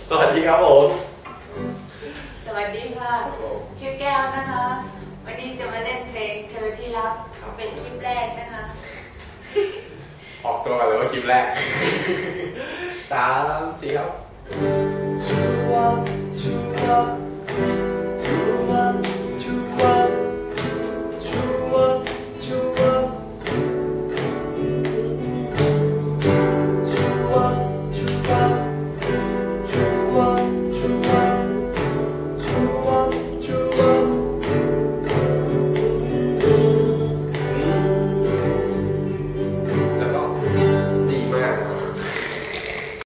สวัสดีครับผมสวัสดีค่ะชื่อแก้วนะคะวันนี้จะมาเล่นเพลงเธอที่รักเป็นคลิปแรกนะคะออกตัวกันเลยว่าคลิปแรก 3 4 ครับ